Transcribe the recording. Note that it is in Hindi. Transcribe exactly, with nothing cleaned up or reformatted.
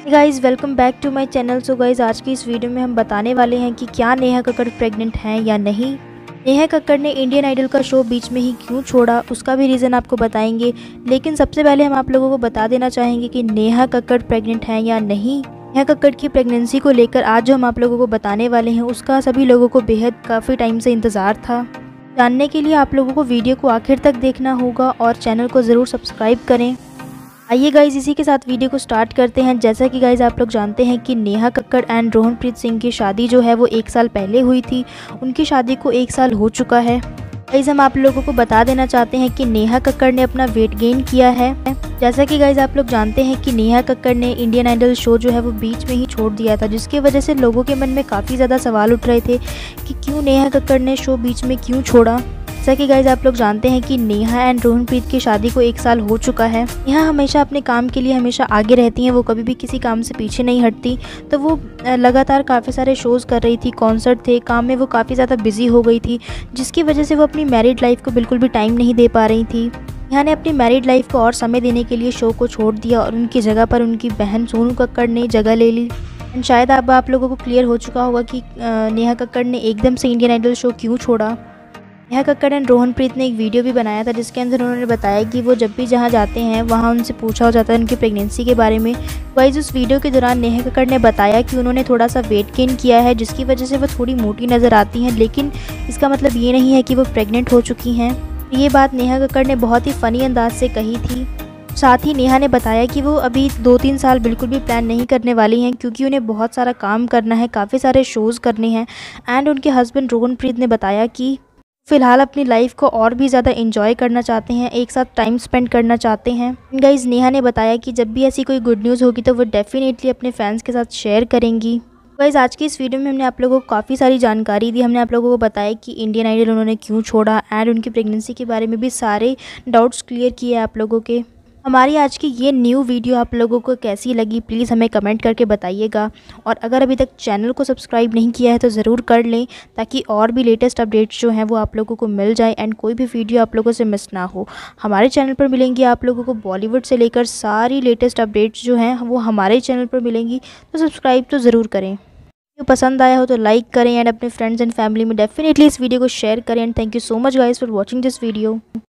Guys welcome back to my channel. So guys आज की इस वीडियो में हम बताने वाले हैं कि क्या नेहा कक्कड़ प्रेग्नेंट हैं या नहीं। नेहा कक्कड़ ने इंडियन आइडल का शो बीच में ही क्यों छोड़ा, उसका भी रीज़न आपको बताएंगे। लेकिन सबसे पहले हम आप लोगों को बता देना चाहेंगे कि नेहा कक्कड़ प्रेग्नेंट हैं या नहीं। नेहा कक्कड़ की प्रेगनेंसी को लेकर आज जो हम आप लोगों को बताने वाले हैं उसका सभी लोगों को बेहद काफ़ी टाइम से इंतज़ार था। जानने के लिए आप लोगों को वीडियो को आखिर तक देखना होगा और चैनल को ज़रूर सब्सक्राइब करें। आइए गाइज इसी के साथ वीडियो को स्टार्ट करते हैं। जैसा कि गाइज आप लोग जानते हैं कि नेहा कक्कड़ एंड रोहनप्रीत सिंह की शादी जो है वो एक साल पहले हुई थी। उनकी शादी को एक साल हो चुका है। गाइज हम आप लोगों को बता देना चाहते हैं कि नेहा कक्कड़ ने अपना वेट गेन किया है। जैसा कि गाइज आप लोग जानते हैं कि नेहा कक्कड़ ने इंडियन आइडल शो जो है वो बीच में ही छोड़ दिया था, जिसकी वजह से लोगों के मन में काफ़ी ज़्यादा सवाल उठ रहे थे कि क्यों नेहा कक्कड़ ने शो बीच में क्यों छोड़ा। जैसा कि गाइज आप लोग जानते हैं कि नेहा एंड रोहनप्रीत की शादी को एक साल हो चुका है। नेहा हमेशा अपने काम के लिए हमेशा आगे रहती हैं, वो कभी भी किसी काम से पीछे नहीं हटती। तो वो लगातार काफ़ी सारे शोज़ कर रही थी, कॉन्सर्ट थे, काम में वो काफ़ी ज़्यादा बिजी हो गई थी, जिसकी वजह से वो अपनी मैरिड लाइफ को बिल्कुल भी टाइम नहीं दे पा रही थी। नेहा ने अपनी मैरिड लाइफ को और समय देने के लिए शो को छोड़ दिया और उनकी जगह पर उनकी बहन सोनू कक्कड़ ने जगह ले ली। एंड शायद अब आप लोगों को क्लियर हो चुका होगा कि नेहा कक्कड़ ने एकदम से इंडियन आइडल शो क्यों छोड़ा। नेहा कक्कड़ एंड रोहनप्रीत ने एक वीडियो भी बनाया था जिसके अंदर उन्होंने बताया कि वो जब भी जहाँ जाते हैं वहाँ उनसे पूछा हो जाता है उनकी प्रेगनेंसी के बारे में। वाइज उस वीडियो के दौरान नेहा कक्कड़ ने बताया कि उन्होंने थोड़ा सा वेट गेन किया है, जिसकी वजह से वो थोड़ी मोटी नज़र आती हैं, लेकिन इसका मतलब ये नहीं है कि वो प्रेग्नेंट हो चुकी हैं। ये बात नेहा कक्कड़ ने बहुत ही फ़नी अंदाज से कही थी। साथ ही नेहा ने बताया कि वो अभी दो तीन साल बिल्कुल भी प्लान नहीं करने वाली हैं, क्योंकि उन्हें बहुत सारा काम करना है, काफ़ी सारे शोज़ करने हैं। एंड उनके हस्बैंड रोहनप्रीत ने बताया कि फ़िलहाल अपनी लाइफ को और भी ज़्यादा एंजॉय करना चाहते हैं, एक साथ टाइम स्पेंड करना चाहते हैं। गाइज़ नेहा ने बताया कि जब भी ऐसी कोई गुड न्यूज़ होगी तो वो डेफिनेटली अपने फैंस के साथ शेयर करेंगी। गाइज़ आज की इस वीडियो में हमने आप लोगों को काफ़ी सारी जानकारी दी। हमने आप लोगों को बताया कि इंडियन आइडल उन्होंने क्यों छोड़ा एंड उनकी प्रेगनेंसी के बारे में भी सारे डाउट्स क्लियर किए आप लोगों के। हमारी आज की ये न्यू वीडियो आप लोगों को कैसी लगी प्लीज़ हमें कमेंट करके बताइएगा। और अगर अभी तक चैनल को सब्सक्राइब नहीं किया है तो ज़रूर कर लें, ताकि और भी लेटेस्ट अपडेट्स जो हैं वो आप लोगों को मिल जाए एंड कोई भी वीडियो आप लोगों से मिस ना हो। हमारे चैनल पर मिलेंगी आप लोगों को बॉलीवुड से लेकर सारी लेटेस्ट अपडेट्स जो हैं वो हमारे चैनल पर मिलेंगी, तो सब्सक्राइब तो ज़रूर करें। वीडियो पसंद आया हो तो लाइक करें एंड अपने फ्रेंड्स एंड फैमिली में डेफिनेटली इस वीडियो को शेयर करें। And thank you so much guys for watching this video.